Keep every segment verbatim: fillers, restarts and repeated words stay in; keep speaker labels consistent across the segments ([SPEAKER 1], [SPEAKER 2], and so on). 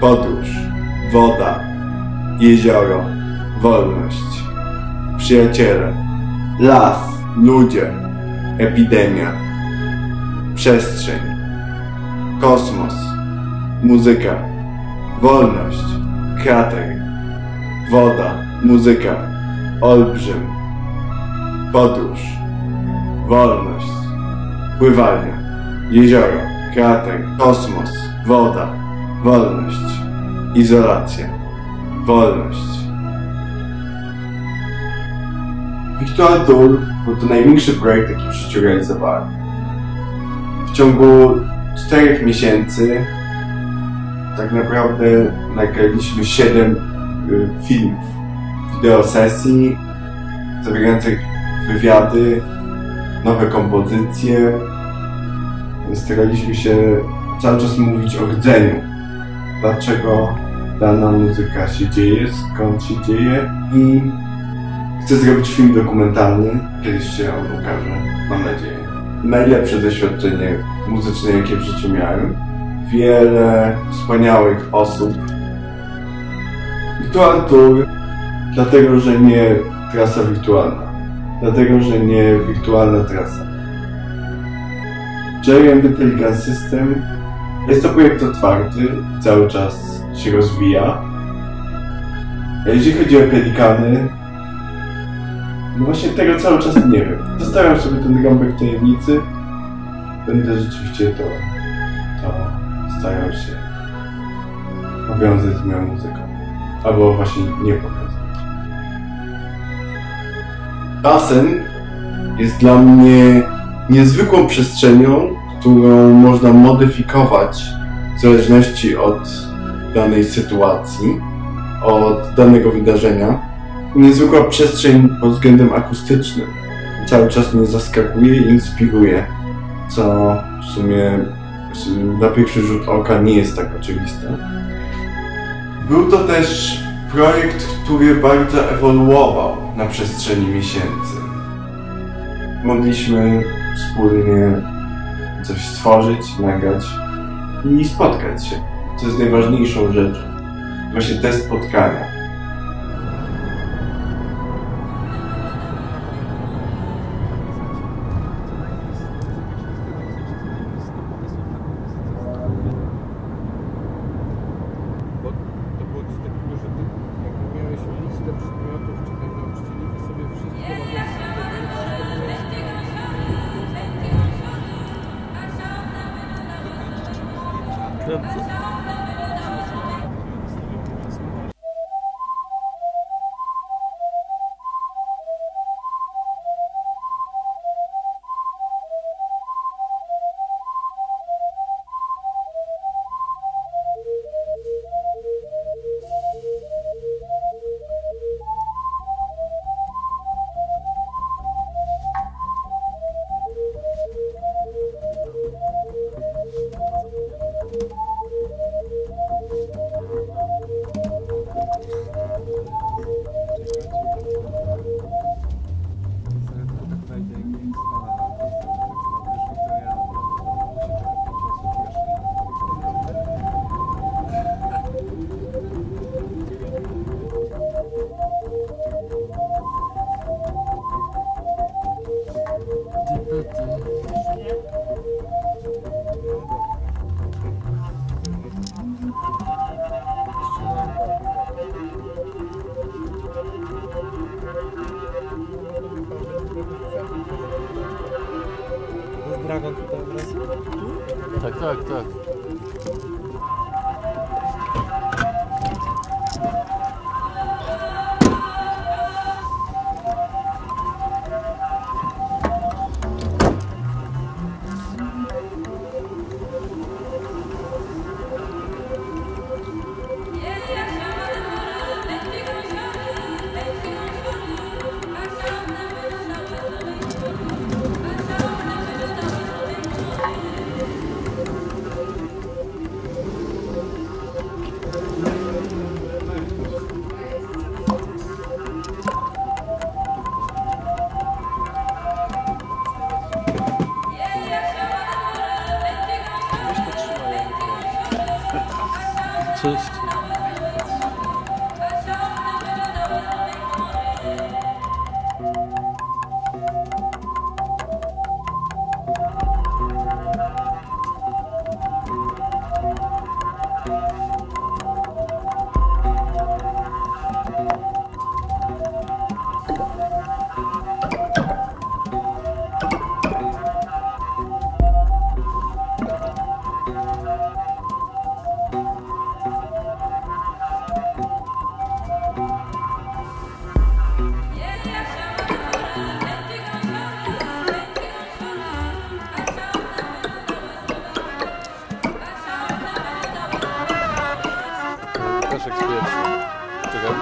[SPEAKER 1] podróż, woda, jezioro, wolność, przyjaciele, las, ludzie, epidemia, przestrzeń, kosmos, muzyka, wolność, krater, woda, muzyka, olbrzym, podróż, wolność, pływalnia, jezioro, krater, kosmos, woda, wolność, izolacja, wolność. Virtual Tour był to największy projekt, jaki w życiu realizowałem. W ciągu czterech miesięcy tak naprawdę nagraliśmy siedem filmów, wideosesji zawierających wywiady, nowe kompozycje. Staraliśmy się cały czas mówić o rdzeniu, dlaczego dana muzyka się dzieje, skąd się dzieje, i chcę zrobić film dokumentalny, kiedyś się on ukaże, mam nadzieję. Najlepsze doświadczenie muzyczne, jakie w życiu miałem. Wiele wspaniałych osób. Virtual Tour, dlatego że nie trasa wirtualna, dlatego że nie wirtualna trasa. Jerry and the Pelican System jest to projekt otwarty, cały czas się rozwija. A jeśli chodzi o pelikany, no właśnie tego cały czas nie wiem. Zostawiam sobie ten rąbek tajemnicy. Będę rzeczywiście to, to starał się powiązać z moją muzyką. Albo właśnie nie powiązać. Basen jest dla mnie niezwykłą przestrzenią, którą można modyfikować w zależności od danej sytuacji, od danego wydarzenia. Niezwykła przestrzeń pod względem akustycznym. Cały czas mnie zaskakuje i inspiruje, co w sumie na pierwszy rzut oka nie jest tak oczywiste. Był to też projekt, który bardzo ewoluował na przestrzeni miesięcy. Mogliśmy wspólnie coś stworzyć, nagrać i spotkać się, co jest najważniejszą rzeczą. Właśnie te spotkania.
[SPEAKER 2] Dragon tutaj od razu?
[SPEAKER 3] Tak, tak, tak. Cześć. Peszek z pierwszy. Czekaj.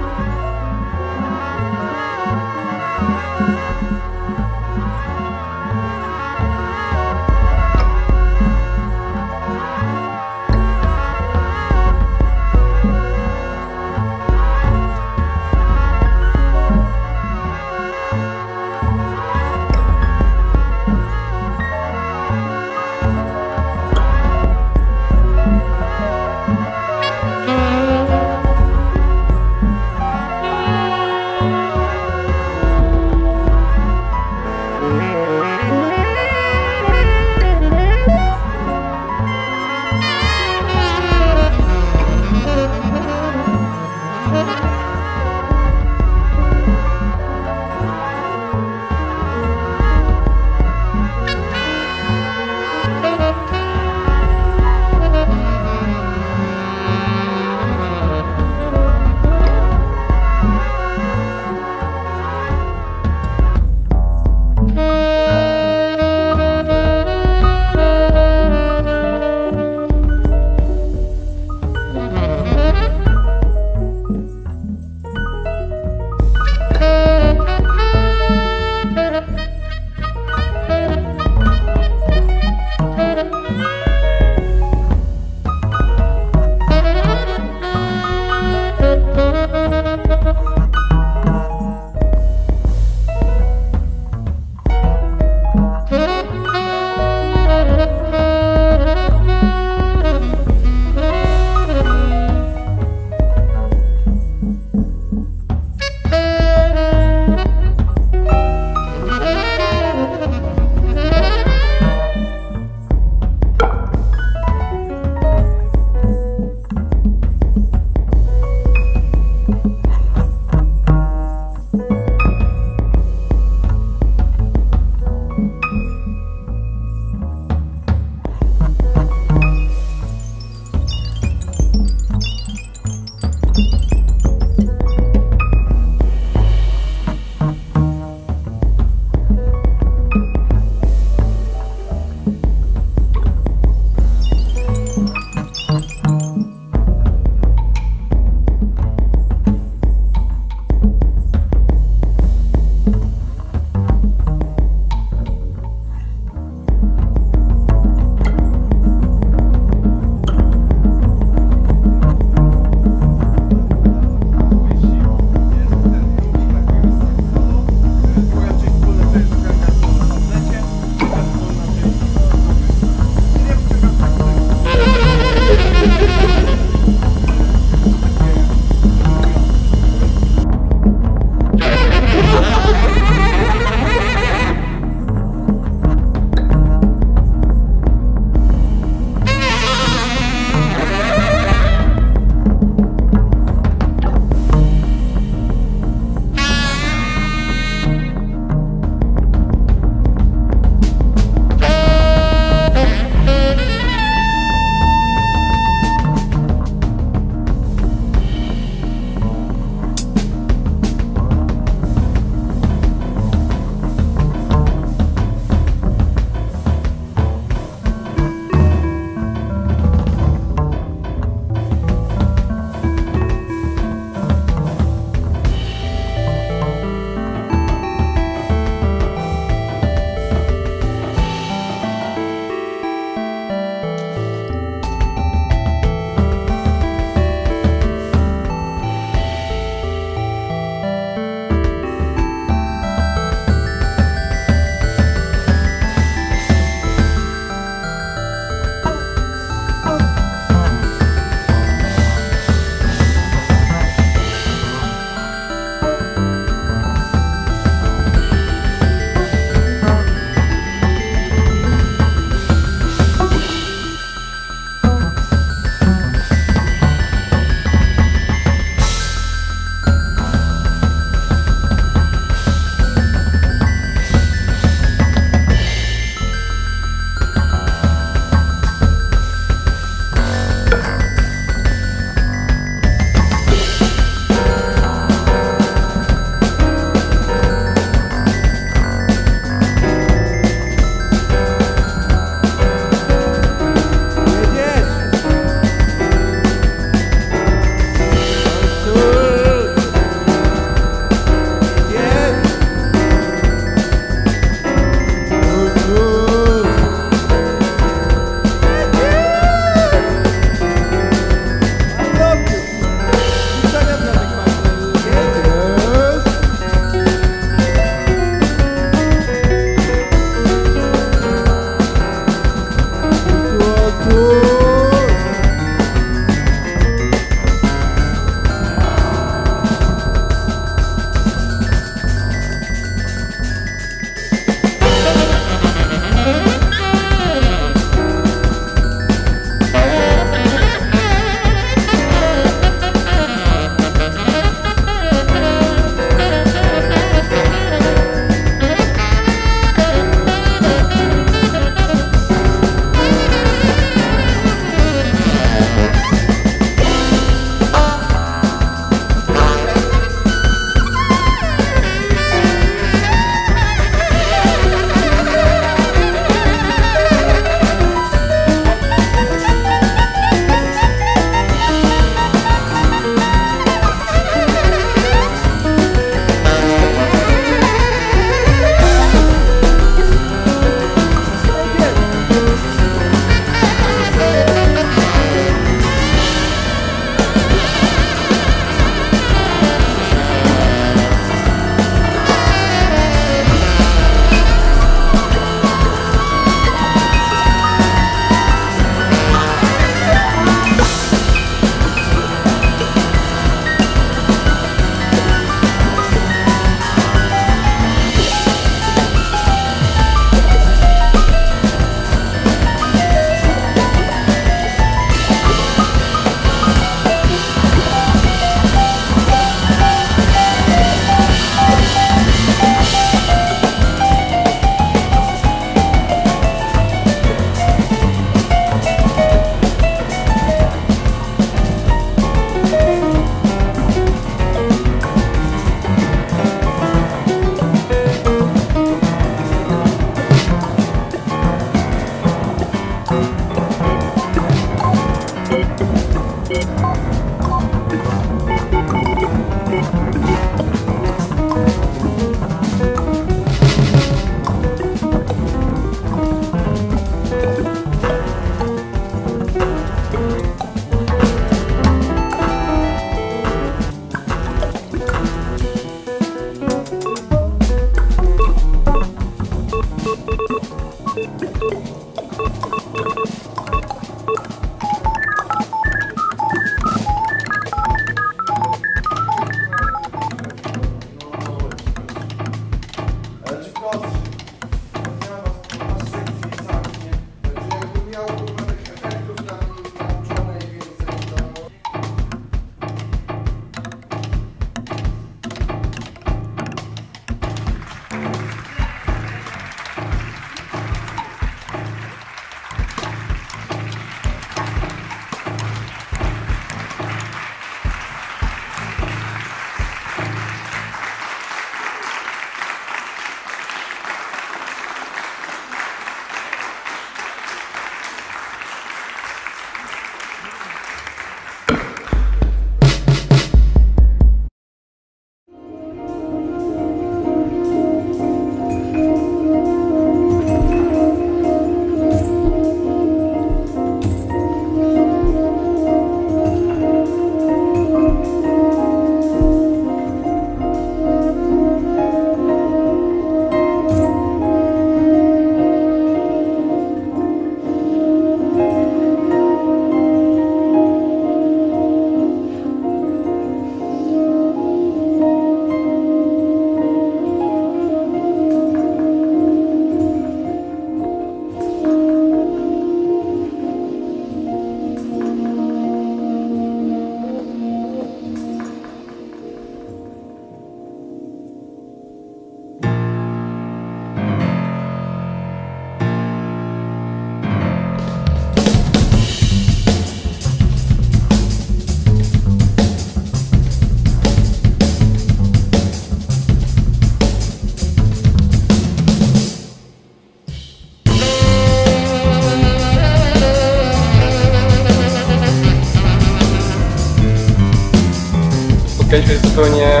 [SPEAKER 4] spotkaliśmy się zupełnie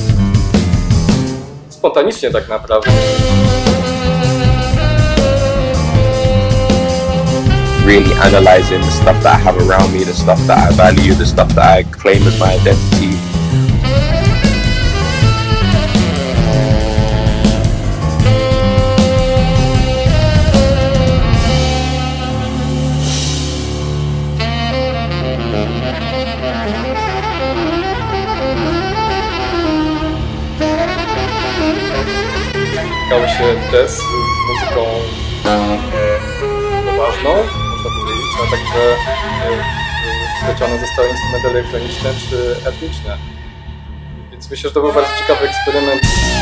[SPEAKER 4] spontanicznie tak naprawdę.
[SPEAKER 5] Really analyzing the stuff that I have around me, the stuff that I value, the stuff that I claim as my identity.
[SPEAKER 4] Spotykały się jazz z muzyką poważną, można powiedzieć, a także wplecione zostały instrumenty elektroniczne czy etniczne. Więc myślę, że to był bardzo ciekawy eksperyment.